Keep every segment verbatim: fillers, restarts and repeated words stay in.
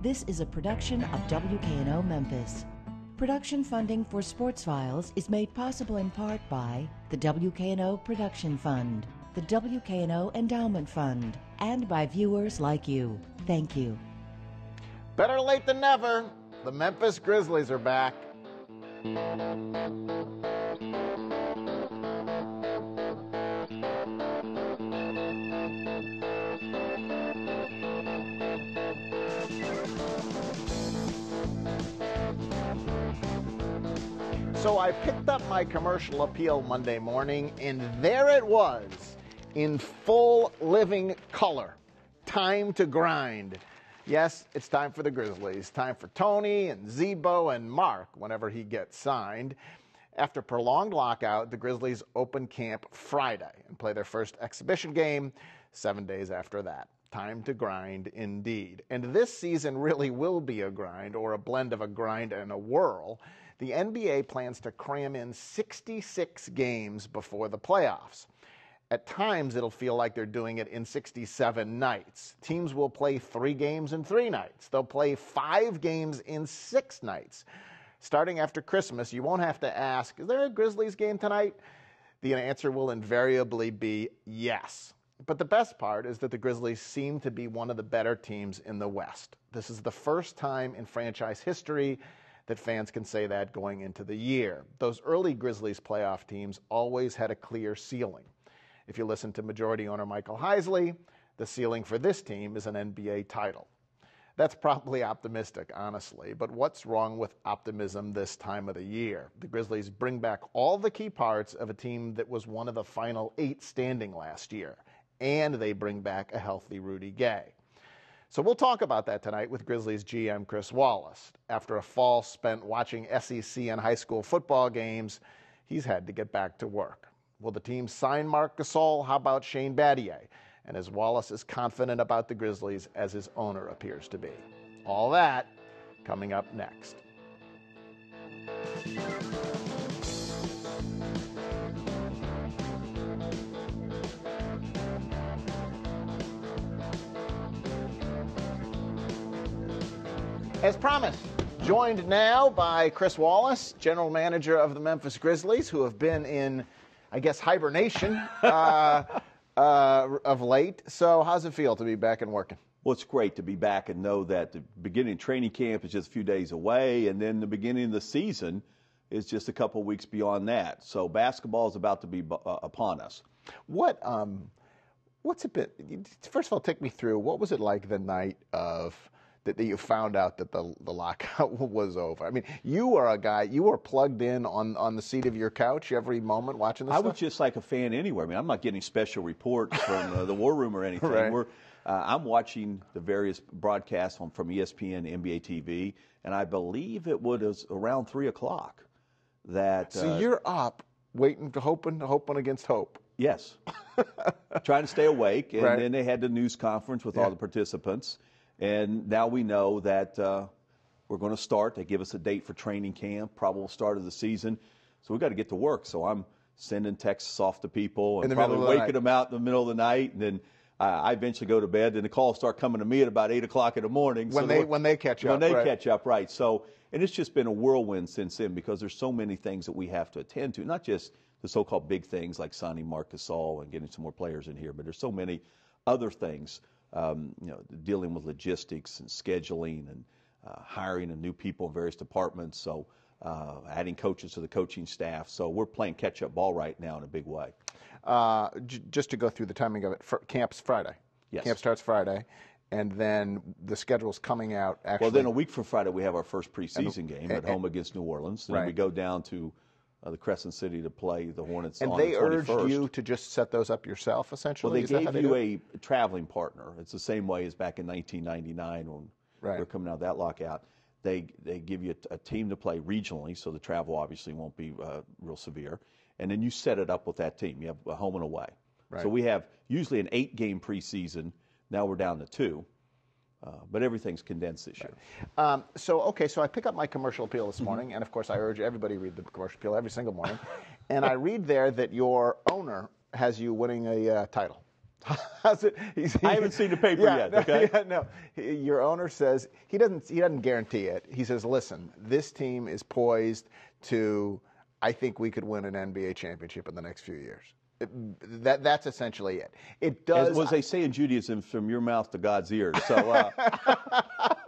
This is a production of W K N O Memphis. Production funding for Sports Files is made possible in part by the W K N O Production Fund, the W K N O Endowment Fund, and by viewers like you. Thank you. Better late than never. The Memphis Grizzlies are back. So I picked up my commercial appeal Monday morning, and there it was, in full living color. Time to grind. Yes, it's time for the Grizzlies. Time for Tony and Zebo and Mark whenever he gets signed. After prolonged lockout, the Grizzlies open camp Friday and play their first exhibition game seven days after that. Time to grind indeed. And this season really will be a grind, or a blend of a grind and a whirl. The N B A plans to cram in sixty-six games before the playoffs. At times, it'll feel like they're doing it in sixty-seven nights. Teams will play three games in three nights. They'll play five games in six nights. Starting after Christmas, you won't have to ask, is there a Grizzlies game tonight? The answer will invariably be yes. But the best part is that the Grizzlies seem to be one of the better teams in the West. This is the first time in franchise history that fans can say that going into the year. Those early Grizzlies playoff teams always had a clear ceiling. If you listen to majority owner Michael Heisley, the ceiling for this team is an N B A title. That's probably optimistic, honestly, but what's wrong with optimism this time of the year? The Grizzlies bring back all the key parts of a team that was one of the final eight standing last year, and they bring back a healthy Rudy Gay. So we'll talk about that tonight with Grizzlies G M Chris Wallace. After a fall spent watching S E C and high school football games, he's had to get back to work. Will the team sign Marc Gasol? How about Shane Battier? And is Wallace as confident about the Grizzlies as his owner appears to be? All that coming up next. As promised, joined now by Chris Wallace, general manager of the Memphis Grizzlies, who have been in, I guess, hibernation uh, uh, of late. So how's it feel to be back and working? Well, it's great to be back and know that the beginning of training camp is just a few days away, and then the beginning of the season is just a couple weeks beyond that. So basketball is about to be uh, upon us. What, um, what's it been? First of all, take me through, what was it like the night of that, that you found out that the, the lockout was over? I mean, you were a guy, you were plugged in on, on the seat of your couch every moment watching this I stuff? was just like a fan anywhere. I mean, I'm not getting special reports from uh, the War Room or anything. Right. We're, uh, I'm watching the various broadcasts on, from E S P N, N B A T V, and I believe it was around three o'clock that... So uh, you're up, waiting, to hoping, hoping against hope. Yes. Trying to stay awake, and Right. then they had the news conference with Yeah. all the participants. And now we know that uh, we're going to start. They give us a date for training camp, probable start of the season. So we've got to get to work. So I'm sending texts off to people and In the probably middle of the waking night. them out in the middle of the night. And then uh, I eventually go to bed. Then the calls start coming to me at about eight o'clock in the morning. When so they they're- when they catch when up. they right. catch up, right. So, and it's just been a whirlwind since then because there's so many things that we have to attend to, not just the so-called big things like signing Marc Gasol and getting some more players in here, but there's so many other things. Um, you know, dealing with logistics and scheduling and uh, hiring of new people in various departments. So uh, adding coaches to the coaching staff. So we're playing catch-up ball right now in a big way. Uh, j- just to go through the timing of it, for, camp's Friday. Yes. Camp starts Friday, and then the schedule's coming out actually. Well, then a week from Friday we have our first preseason And- game and- at home against New Orleans. Then Right. we go down to uh, the Crescent City to play the Hornets And on they the urged twenty-first. you to just set those up yourself, essentially? Well, they Is that how gave they you do it? a traveling partner. It's the same way as back in nineteen ninety-nine when Right. we were coming out of that lockout. They they give you a, a team to play regionally, so the travel obviously won't be uh, real severe. And then you set it up with that team. You have a home and away. Right. So we have usually an eight-game preseason. Now we're down to two. Uh, but everything's condensed this year. Um, so, okay, so I pick up my commercial appeal this morning, mm-hmm. and of course I urge everybody to read the commercial appeal every single morning. And I read there that your owner has you winning a uh, title. How's it? He's, I haven't seen the paper yeah, yet. No, Okay. yeah, no. He- Your owner says he doesn't. He doesn't guarantee it. He says, "Listen, this team is poised to. I think we could win an N B A championship in the next few years." It, that that's essentially it. It does. As was they say in Judaism, from your mouth to God's ears. So. Uh,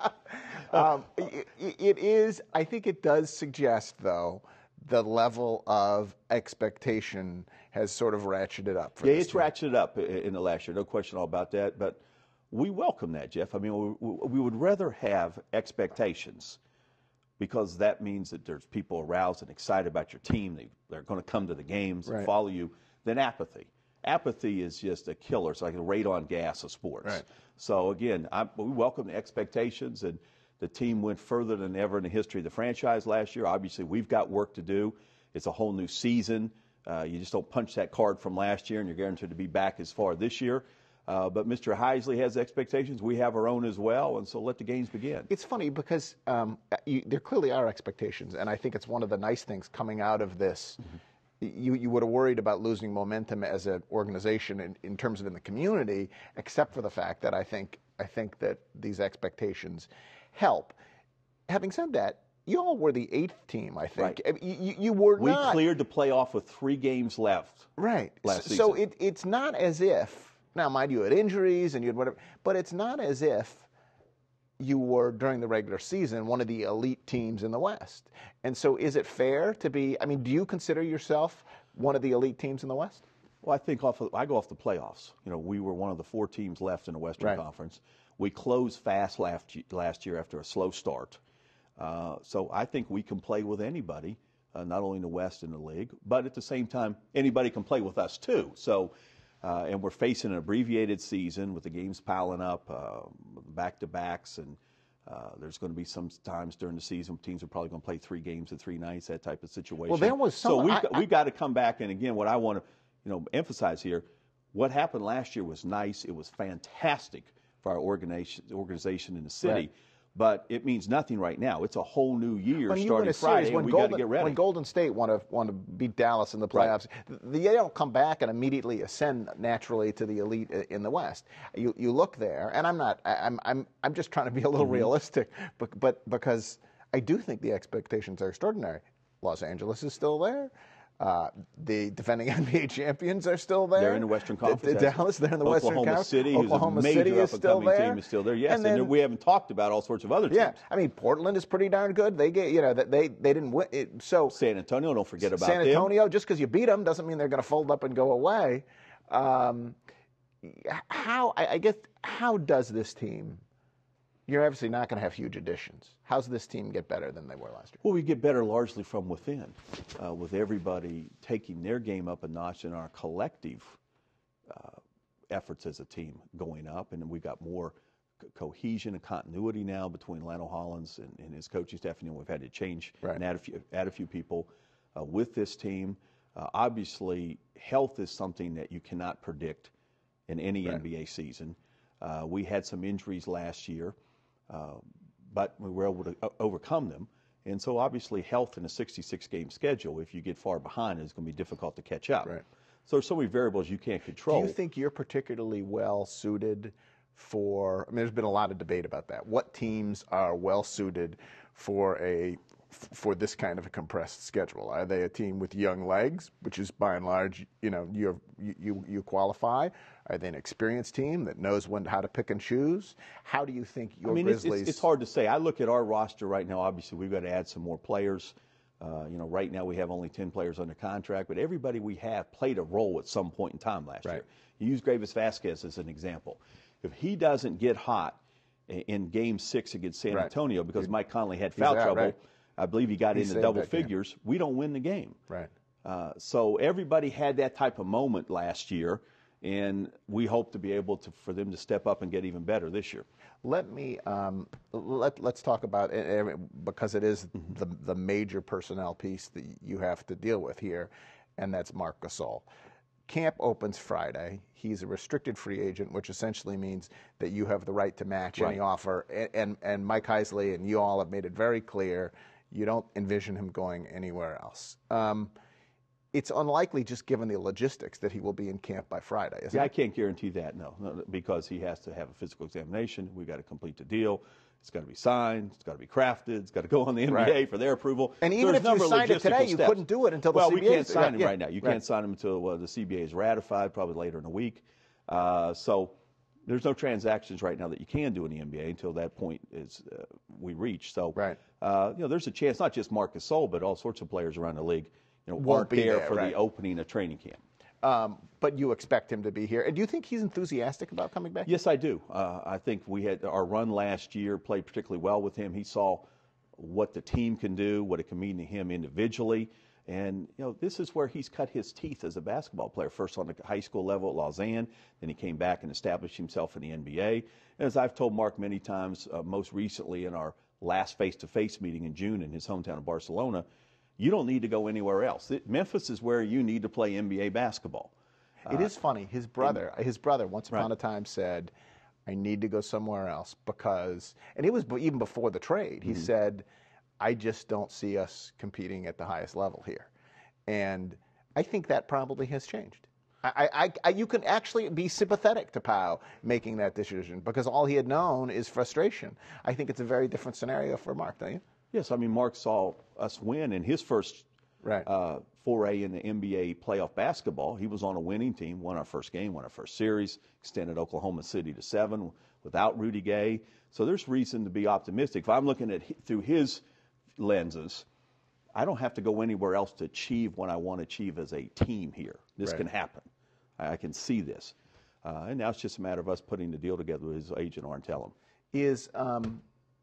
um, it, it is. I think it does suggest, though, the level of expectation has sort of ratcheted up. For yeah, this it's team. ratcheted up in the last year. No question all about that. But we welcome that, Geoff. I mean, we, we would rather have expectations because that means that there's people aroused and excited about your team. They, they're going to come to the games Right. and follow you. Than apathy. Apathy is just a killer. It's like a radon gas of sports. Right. So again, I, we welcome the expectations, and the team went further than ever in the history of the franchise last year. Obviously, we've got work to do. It's a whole new season. Uh, you just don't punch that card from last year, and you're guaranteed to be back as far this year. Uh, but Mister Heisley has expectations. We have our own as well, and so let the games begin. It's funny because um, you, there clearly are expectations, and I think it's one of the nice things coming out of this. Mm-hmm. You, you would have worried about losing momentum as an organization in, in terms of in the community, except for the fact that I think I think that these expectations help. Having said that, you all were the eighth team, I think. Right. You, you were we not. cleared the playoff with three games left. Right. Last so season. it, it's not as if, now mind you, had injuries and you had whatever, but it's not as if you were, during the regular season, one of the elite teams in the West. And so is it fair to be, I mean, do you consider yourself one of the elite teams in the West? Well, I think off of, I go off the playoffs. You know, we were one of the four teams left in the Western Right. Conference. We closed fast last, last year after a slow start. Uh, so I think we can play with anybody, uh, not only in the West in the league, but at the same time, anybody can play with us too. So, uh, and we're facing an abbreviated season with the games piling up, uh, back-to-backs, and uh, there's going to be some times during the season teams are probably going to play three games in three nights, that type of situation. Well, there was some. So we've, I, got, we've got to come back, and again, what I want to, you know, emphasize here, what happened last year was nice. It was fantastic for our organization, organization in the city. Right. But it means nothing right now. It's a whole new year when you starting win a Friday, series, when and we Golden, got to get ready. When Golden State want to want to beat Dallas in the playoffs, right. they don't come back and immediately ascend naturally to the elite in the West. You you look there, and I'm not. I'm I'm I'm just trying to be a little mm-hmm. realistic, but but because I do think the expectations are extraordinary. Los Angeles is still there. Uh, the defending N B A champions are still there. They're in the Western Conference. The, the Dallas, they're in the Oklahoma Western Conference. City, Oklahoma who's a major City is still up-and-coming there. team, is still there. Yes, and, and, then, we haven't talked about all sorts of other teams. Yeah, I mean Portland is pretty darn good. They get you know that they they didn't win. It, so San Antonio, don't forget about San Antonio. them. Just because you beat them doesn't mean they're going to fold up and go away. Um, how I, I guess how does this team? You're obviously not going to have huge additions. How's this team get better than they were last year? Well, we get better largely from within, uh, with everybody taking their game up a notch and our collective uh, efforts as a team going up. And we got more co- cohesion and continuity now between Lionel Hollins and, and his coaching staff. You know, we've had to change right. and add a few, add a few people uh, with this team. Uh, obviously, health is something that you cannot predict in any right. N B A season. Uh, we had some injuries last year. Uh, but we were able to uh, overcome them. And so obviously health in a sixty-six game schedule, if you get far behind, is going to be difficult to catch up. Right. So there's so many variables you can't control. Do you think you're particularly well suited for, I mean, there's been a lot of debate about that. What teams are well suited for a for this kind of a compressed schedule? Are they a team with young legs, which is by and large, you know, you you you qualify? Are they an experienced team that knows when how to pick and choose? How do you think your I mean, Grizzlies? It's, it's, it's hard to say. I look at our roster right now. Obviously, we've got to add some more players. Uh, you know, right now we have only ten players under contract, but everybody we have played a role at some point in time last right. year. You use Gravis Vasquez as an example. If he doesn't get hot in, in Game Six against San right. Antonio because He, Mike Conley had foul out, trouble, right. I believe he got he into double game. figures. We don't win the game. Right. Uh, so everybody had that type of moment last year, and we hope to be able to for them to step up and get even better this year. Let me um, let let's talk about it because it is mm-hmm. the the major personnel piece that you have to deal with here, and that's Marc Gasol. Camp opens Friday. He's a restricted free agent, which essentially means that you have the right to match right. any offer. And, and and Mike Heisley and you all have made it very clear you don't envision him going anywhere else. Um, it's unlikely, just given the logistics, that he will be in camp by Friday, isn't yeah, it? I can't guarantee that, no, no, because he has to have a physical examination. We've got to complete the deal. It's got to be signed. It's got to be crafted. It's got to go on the N B A Right. for their approval. And So even there's if a you number of signed it today, logistical you steps. couldn't do it until the well, C B A. Well, we can't is- sign yeah, him yeah. right now. You Right. can't sign him until uh, the C B A is ratified, probably later in the week. Uh, so there's no transactions right now that you can do in the N B A until that point is uh, we reach. So Right. uh, you know, there's a chance not just Marc Gasol, but all sorts of players around the league, you know, Won't aren't be there there, for right. the opening of training camp. Um, but you expect him to be here. And do you think he's enthusiastic about coming back? Yes, I do. Uh, I think we had our run last year played particularly well with him. He saw what the team can do, what it can mean to him individually. And, you know, this is where he's cut his teeth as a basketball player, first on the high school level at Lausanne, then he came back and established himself in the N B A. And as I've told Mark many times, uh, most recently in our last face-to-face meeting in June in his hometown of Barcelona, you don't need to go anywhere else. It, Memphis is where you need to play N B A basketball. It is funny. His brother, his brother, once upon Right. a time said, "I need to go somewhere else because," and it was b- even before the trade. He Mm-hmm. said, "I just don't see us competing at the highest level here," and I think that probably has changed. I, I, I, you can actually be sympathetic to Pau making that decision because all he had known is frustration. I think it's a very different scenario for Mark, don't you? Yes, I mean, Mark saw us win in his first Right. uh, foray in the N B A playoff basketball. He was on a winning team, won our first game, won our first series, extended Oklahoma City to seven without Rudy Gay. So there's reason to be optimistic. If I'm looking at hi- through his lenses, I don't have to go anywhere else to achieve what I want to achieve as a team here. This Right. can happen. I, I can see this. Uh, and now it's just a matter of us putting the deal together with his agent, or tell him. Is um,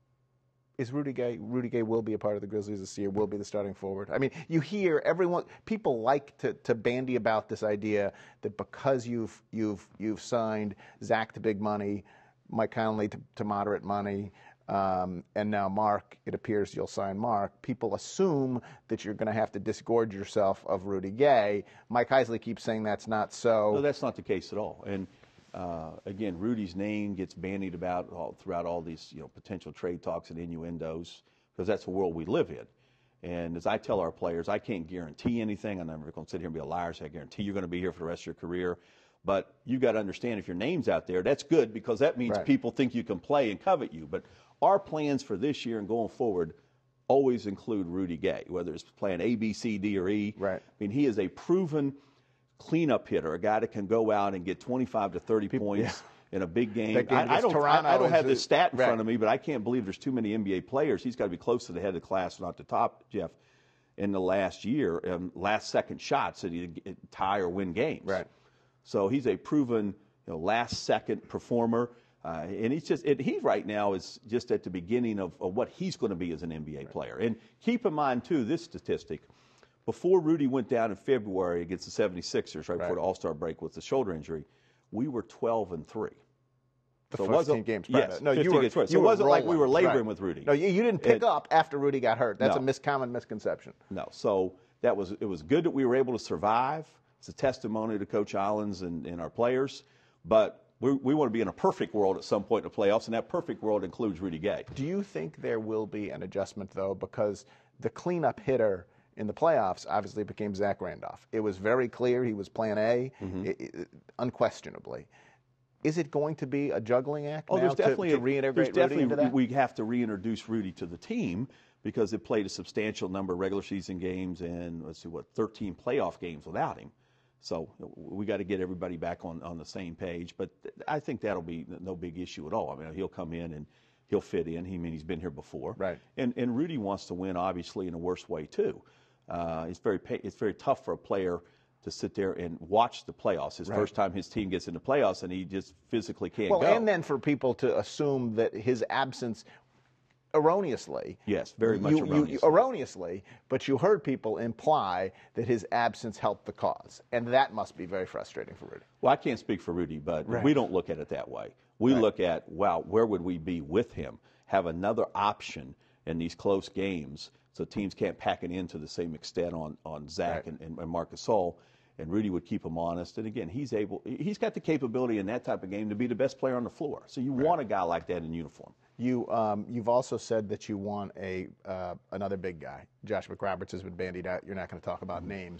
is Rudy Gay? Rudy Gay will be a part of the Grizzlies this year. Will be the starting forward. I mean, you hear everyone. People like to, to bandy about this idea that because you've you've you've signed Zach to big money, Mike Conley to, to moderate money, um, and now Mark. It appears you'll sign Mark. People assume that you're going to have to disgorge yourself of Rudy Gay. Mike Heisley keeps saying that's not so. No, that's not the case at all. And uh, again, Rudy's name gets bandied about all, throughout all these, you know, potential trade talks and innuendos, because that's the world we live in. And as I tell our players, I can't guarantee anything. I'm never going to sit here and be a liar. So I guarantee you're going to be here for the rest of your career. But you've got to understand, if your name's out there, that's good, because that means Right. people think you can play and covet you. But our plans for this year and going forward always include Rudy Gay, whether it's playing A, B, C, D, or E. Right. I mean, he is a proven cleanup hitter, a guy that can go out and get twenty-five to thirty points in a big game. That game I, I against don't, Toronto I, I don't is have a- this stat in right. front of me, but I can't believe there's too many N B A players. He's got to be close to the head of the class, not the top, Geoff, in the last year, um, last second shots that he tie or win games. Right. So he's a proven, you know, last second performer. Uh, and he's just, it, he right now is just at the beginning of, of what he's going to be as an N B A player. And keep in mind, too, this statistic. Before Rudy went down in February against the seventy-sixers, right, Right. before the All-Star break with the shoulder injury, we were twelve and three. The So it fifteen wasn't- games prior to yes, that. No, you fifteen were, games prior. So you it were wasn't like we rolling. were laboring Right. with Rudy. No, you, you didn't pick It- up after Rudy got hurt. That's No. a mis- common misconception. No. So that was, it was good that we were able to survive. It's a testimony to Coach Islands and, and our players. But we, we want to be in a perfect world at some point in the playoffs, and that perfect world includes Rudy Gay. Do you think there will be an adjustment, though, because the cleanup hitter in the playoffs obviously became Zach Randolph? It was very clear he was plan A, Mm-hmm. i- i- unquestionably. Is it going to be a juggling act Oh, now there's to, definitely to a- reintegrate there's Rudy definitely, into that? we have to reintroduce Rudy to the team, because it played a substantial number of regular season games and, let's see, what, thirteen playoff games without him. So we got to get everybody back on, on the same page. But I think that'll be no big issue at all. I mean, he'll come in and he'll fit in. He I mean he's been here before. Right. And and Rudy wants to win, obviously, in a worse way too. Uh, it's very pa- it's very tough for a player to sit there and watch the playoffs. His Right. first time his team gets into playoffs, and he just physically can't well, go. and then for people to assume that his absence erroneously. Yes, very much you, you- erroneously. You, erroneously, but you heard people imply that his absence helped the cause, and that must be very frustrating for Rudy. Well, I can't speak for Rudy, but Right. we don't look at it that way. We Right. look at, wow, where would we be with him? Have another option in these close games so teams can't pack it in to the same extent on, on Zach Right. and, and, and Marc Gasol. And Rudy would keep him honest. And again, he's able, he's got the capability in that type of game to be the best player on the floor. So you want a guy like that in uniform. You, um, you've also said that you want a uh, another big guy. Josh McRoberts has been bandied out. You're not going to talk about names.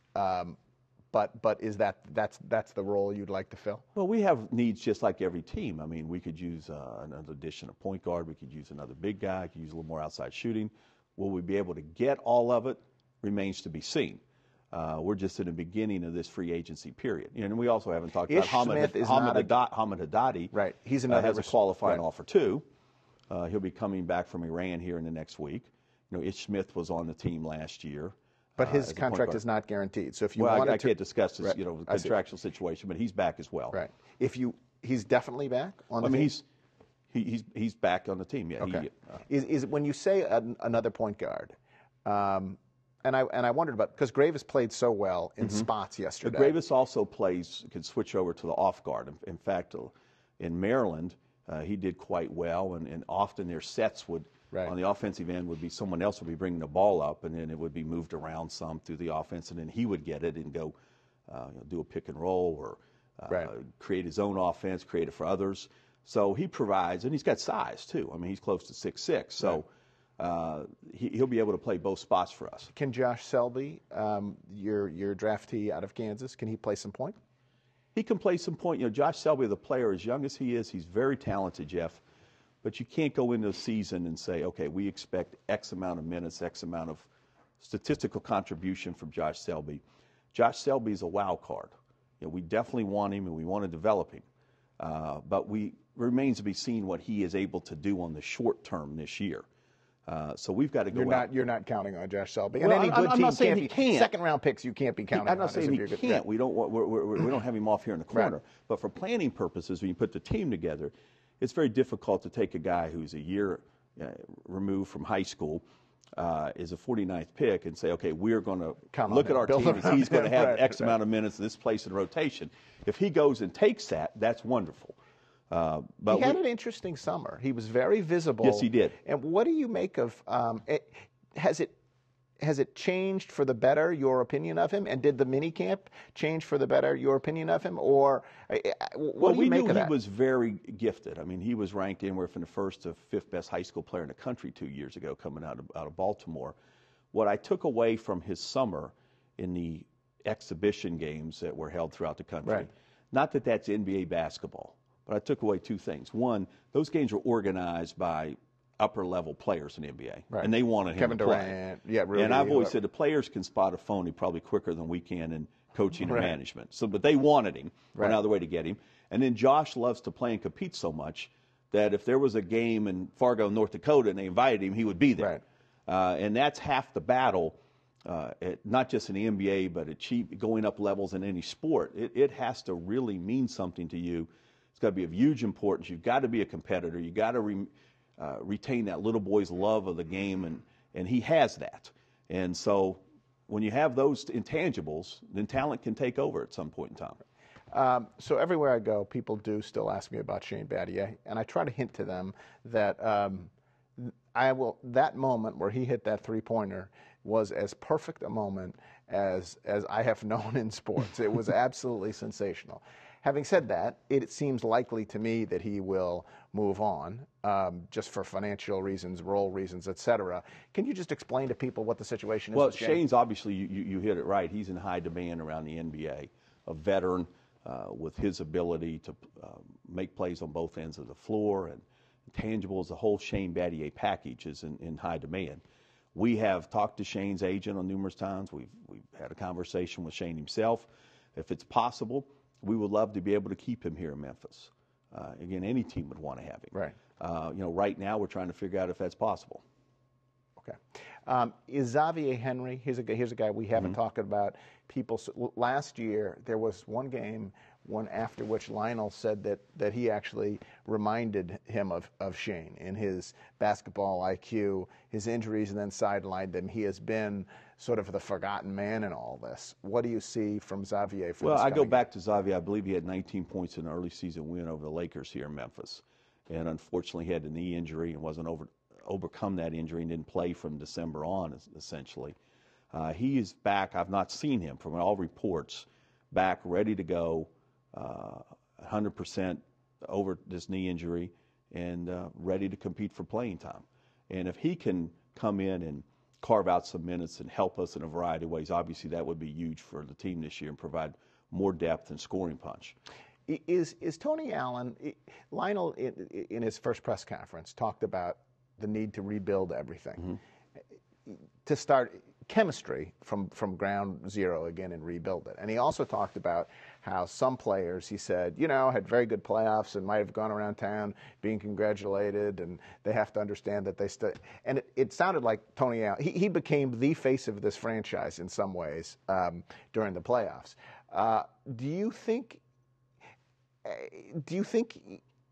Um, but but is that that's that's the role you'd like to fill? Well, we have needs just like every team. I mean, we could use uh, another addition of point guard. We could use another big guy. We could use a little more outside shooting. Will we be able to get all of it? Remains to be seen. Uh, we're just in the beginning of this free agency period. You know, and we also haven't talked Ish about Hamid, Smith is Hamid, not a- Haddad, Hamid Haddadi. Right. He's uh, another has a res- qualifying right. offer too. Uh, he'll be coming back from Iran here in the next week. You know, Ish Smith was on the team last year. But uh, his as a point contract guard. is not guaranteed. So if you Well, wanted I, I to, can't discuss this, Right. you know, I see. contractual situation, but he's back as well. Right. If you, he's definitely back on the I mean, team? he's he, he's he's back on the team. Yeah. Okay. He, uh, is, is when you say an, another point guard, um, and I and I wondered about because Gravis played so well in spots yesterday. But Gravis also plays, can switch over to the off guard. In, in fact, uh, in Maryland, uh, he did quite well, and, and often their sets would, Right. on the offensive end, would be someone else would be bringing the ball up, and then it would be moved around some through the offense, and then he would get it and go uh, you know, do a pick and roll or uh, Right. create his own offense, create it for others. So he provides, and he's got size too. I mean, he's close to six six, so uh, he, he'll be able to play both spots for us. Can Josh Selby, um, your your draftee out of Kansas, can he play some point? He can play some point. You know, Josh Selby, the player, as young as he is, he's very talented, Geoff. But you can't go into a season and say, okay, we expect X amount of minutes, X amount of statistical contribution from Josh Selby. Josh Selby is a wild card. You know, we definitely want him and we want to develop him. Uh, but we remains to be seen what he is able to do on the short term this year. Uh, so we've got to go You're out. not you're not counting on Josh Selby. Well, and any I'm- good I'm team not saying can't he be can't. second round picks. You can't be counting I'm on. not as saying if he you're good- can't. We don't. We're, we're, we don't have him off here in the corner. Right. But for planning purposes, when you put the team together, it's very difficult to take a guy who's a year uh, removed from high school, uh, is a forty-ninth pick, and say, okay, we're going to Count on look at him. our Build team as around he's going to him. have Right, X right. amount of minutes in this place in rotation. If he goes and takes that, that's wonderful. Uh, but he had we- an interesting summer. He was very visible. Yes, he did. And what do you make of um, it? Has it has it changed for the better your opinion of him? And did the mini camp change for the better your opinion of him? Or uh, what well, do you we make knew of he that? was very gifted. I mean, he was ranked anywhere from the first to fifth best high school player in the country two years ago, coming out of out of Baltimore. What I took away from his summer in the exhibition games that were held throughout the country, Right. not that that's N B A basketball, but I took away two things. One, those games were organized by upper level players in the N B A, Right. and they wanted him Kevin to play. Durant, yeah, Rudy, and I've always whoever. said the players can spot a phony probably quicker than we can in coaching and Right. management. So, but they wanted him. Right. Went out of the way to get him. And then Josh loves to play and compete so much that if there was a game in Fargo, North Dakota, and they invited him, he would be there. Right. Uh, and that's half the battle, uh, at, not just in the N B A, but achieve, going up levels in any sport. It, it has to really mean something to you. It's got to be of huge importance. You've got to be a competitor. You've got to re, uh, retain that little boy's love of the game, and, and he has that. And so when you have those intangibles, then talent can take over at some point in time. Um, so everywhere I go, people do still ask me about Shane Battier, and I try to hint to them that um, I will. That moment where he hit that three-pointer was as perfect a moment as as I have known in sports. It was absolutely sensational. Having said that, it seems likely to me that he will move on, um, just for financial reasons, role reasons, et cetera. Can you just explain to people what the situation is Well, with Shane? Shane's obviously, you, you, you hit it right. He's in high demand around the N B A, a veteran uh, with his ability to uh, make plays on both ends of the floor and tangibles. The whole Shane Battier package is in, in high demand. We have talked to Shane's agent on numerous times. We've, we've had a conversation with Shane himself. If it's possible, we would love to be able to keep him here in Memphis. Uh, again, any team would want to have him. Right. Uh, you know, right now we're trying to figure out if that's possible. Okay. Um, is Xavier Henry, here's a, here's a guy we haven't Mm-hmm. talked about. People, last year, there was one game, one after which Lionel said that, that he actually reminded him of, of Shane in his basketball I Q, his injuries, and then sidelined him. He has been sort of the forgotten man in all this. What do you see from Xavier for Well, this I go coming back to Xavier. I believe he had nineteen points in an early season win over the Lakers here in Memphis. And unfortunately, he had a knee injury and wasn't over, overcome that injury and didn't play from December on, essentially. Uh, he is back. I've not seen him, from all reports, back ready to go, uh, one hundred percent over this knee injury and uh, ready to compete for playing time. And if he can come in and carve out some minutes and help us in a variety of ways, obviously that would be huge for the team this year and provide more depth and scoring punch. Is is Tony Allen, Lionel in, in his first press conference talked about the need to rebuild everything, mm-hmm. to start chemistry from, from ground zero again and rebuild it. And he also talked about how some players, he said, you know, had very good playoffs and might have gone around town being congratulated, and they have to understand that they still, and it, it sounded like Tony Allen, he, he became the face of this franchise in some ways um, during the playoffs. Uh, do you think, do you think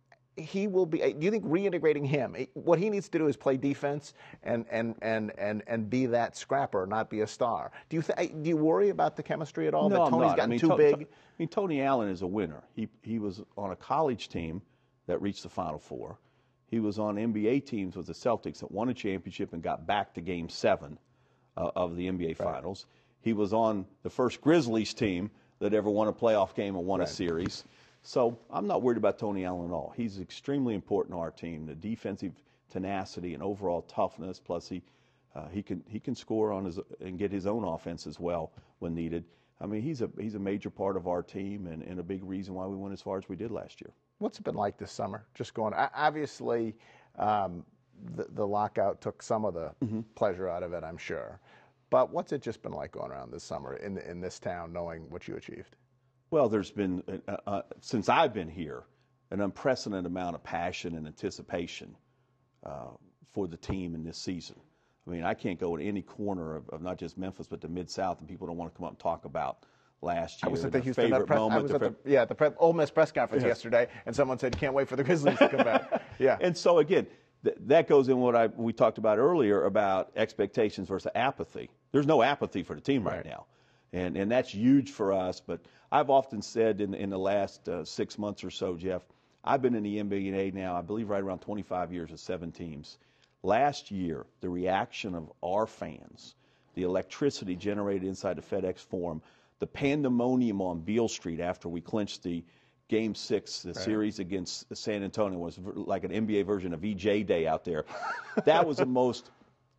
he will be, do you think reintegrating him, what he needs to do is play defense and and and and, and be that scrapper, not be a star? Do you th- do you worry about the chemistry at all? No, that I'm Tony's not. gotten I mean, too to, big? To, I mean, Tony Allen is a winner. He he was on a college team that reached the Final Four. He was on N B A teams with the Celtics that won a championship and got back to Game Seven uh, of the N B A right. Finals. He was on the first Grizzlies team that ever won a playoff game and won right. a series. So I'm not worried about Tony Allen at all. He's extremely important to our team. The defensive tenacity and overall toughness, plus he uh, he can he can score on his and get his own offense as well when needed. I mean, he's a he's a major part of our team and, and a big reason why we went as far as we did last year. What's it been like this summer? Just going, obviously, um, the, the lockout took some of the mm-hmm. pleasure out of it, I'm sure. But what's it just been like going around this summer in in this town, knowing what you achieved? Well, there's been, uh, uh, since I've been here, an unprecedented amount of passion and anticipation uh, for the team in this season. I mean, I can't go in any corner of, of not just Memphis, but the Mid-South, and people don't want to come up and talk about last year. I was at the Houston favorite press, moment. I was at the, yeah, the pre- Ole Miss press conference yes. yesterday, and someone said, can't wait for the Grizzlies to come back. Yeah. And so, again, th- that goes in what I we talked about earlier about expectations versus apathy. There's no apathy for the team right, right now. And and that's huge for us. But I've often said in in the last uh, six months or so, Geoff, I've been in the N B A now, I believe right around twenty-five years with seven teams. Last year, the reaction of our fans, the electricity generated inside the FedEx Forum, the pandemonium on Beale Street after we clinched the Game Six, the right. series against San Antonio, was like an N B A version of E J Day out there. That was the most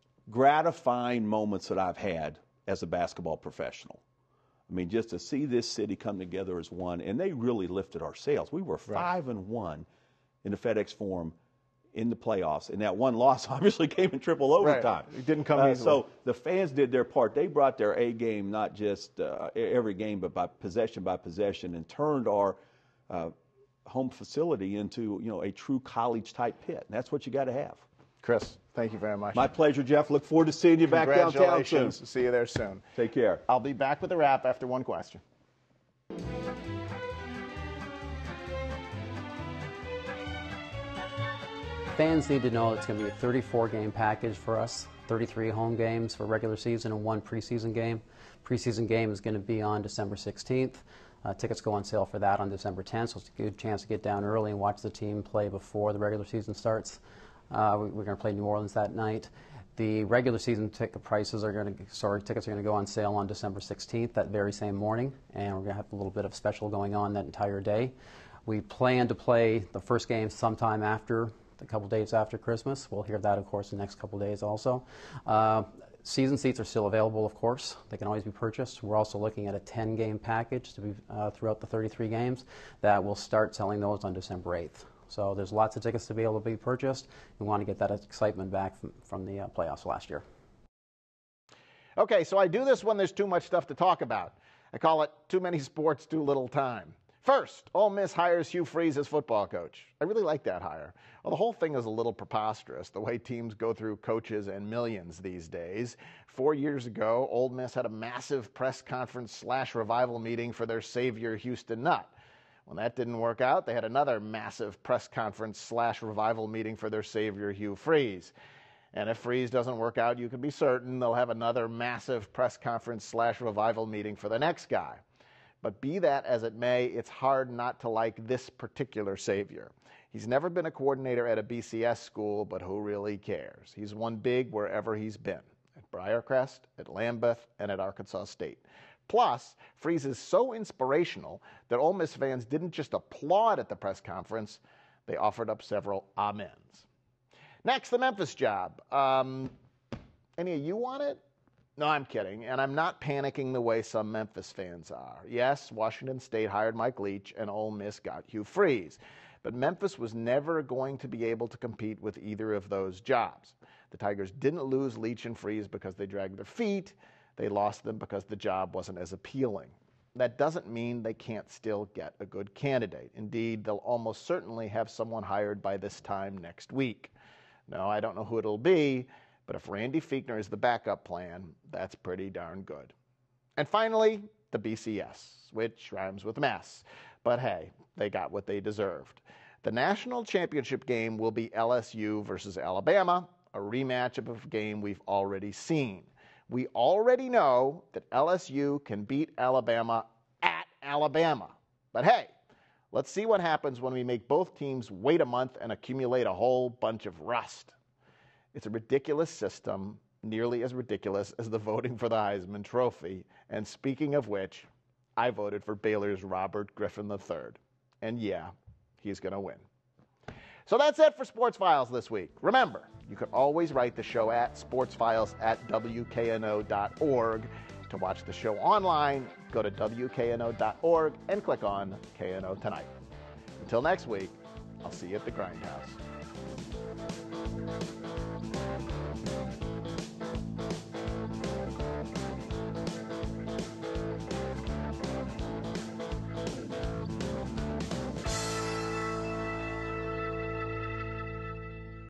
gratifying moments that I've had as a basketball professional. I mean, just to see this city come together as one, and they really lifted our sails. We were five right. and one in the FedEx Forum in the playoffs, and that one loss obviously came in triple overtime. Right. It didn't come uh, easily. So the fans did their part. They brought their A game, not just uh, every game, but by possession by possession, and turned our uh, home facility into, you know, a true college type pit. And that's what you got to have. Chris, thank you very much. My pleasure, Geoff. Look forward to seeing you back downtown soon. See you there soon. Take care. I'll be back with a wrap after one question. Fans need to know it's going to be a thirty-four game package for us, thirty-three home games for regular season and one preseason game. Preseason game is going to be on December sixteenth. Uh, tickets go on sale for that on December tenth, so it's a good chance to get down early and watch the team play before the regular season starts. Uh, we, we're going to play New Orleans that night. The regular season ticket prices are going to, sorry, tickets are going to go on sale on December sixteenth, that very same morning, and we're going to have a little bit of special going on that entire day. We plan to play the first game sometime after, a couple days after Christmas. We'll hear that, of course, in the next couple days also. Uh, season seats are still available, of course. They can always be purchased. We're also looking at a ten game package to be uh, throughout the thirty-three games that will start selling those on December eighth. So there's lots of tickets to be able to be purchased. We want to get that excitement back from, from the uh, playoffs last year. Okay, so I do this when there's too much stuff to talk about. I call it too many sports, too little time. First, Ole Miss hires Hugh Freeze as football coach. I really like that hire. Well, the whole thing is a little preposterous, the way teams go through coaches and millions these days. Four years ago, Ole Miss had a massive press conference slash revival meeting for their savior, Houston Nutt. When that didn't work out, they had another massive press conference slash revival meeting for their savior, Hugh Freeze. And if Freeze doesn't work out, you can be certain they'll have another massive press conference slash revival meeting for the next guy. But be that as it may, it's hard not to like this particular savior. He's never been a coordinator at a B C S school, but who really cares? He's won big wherever he's been, at Briarcrest, at Lambeth, and at Arkansas State. Plus, Freeze is so inspirational that Ole Miss fans didn't just applaud at the press conference, they offered up several amens. Next, the Memphis job. Um, Any of you want it? No, I'm kidding, and I'm not panicking the way some Memphis fans are. Yes, Washington State hired Mike Leach, and Ole Miss got Hugh Freeze. But Memphis was never going to be able to compete with either of those jobs. The Tigers didn't lose Leach and Freeze because they dragged their feet. They lost them because the job wasn't as appealing. That doesn't mean they can't still get a good candidate. Indeed, they'll almost certainly have someone hired by this time next week. No, I don't know who it'll be, but if Randy Fichtner is the backup plan, that's pretty darn good. And finally, the B C S, which rhymes with mess. But hey, they got what they deserved. The national championship game will be L S U versus Alabama, a rematch of a game we've already seen. We already know that L S U can beat Alabama at Alabama. But hey, let's see what happens when we make both teams wait a month and accumulate a whole bunch of rust. It's a ridiculous system, nearly as ridiculous as the voting for the Heisman Trophy. And speaking of which, I voted for Baylor's Robert Griffin the third. And yeah, he's going to win. So that's it for Sports Files this week. Remember, you can always write the show at sportsfiles at W K N O dot org. To watch the show online, go to W K N O dot org and click on K N O Tonight. Until next week, I'll see you at the Grindhouse.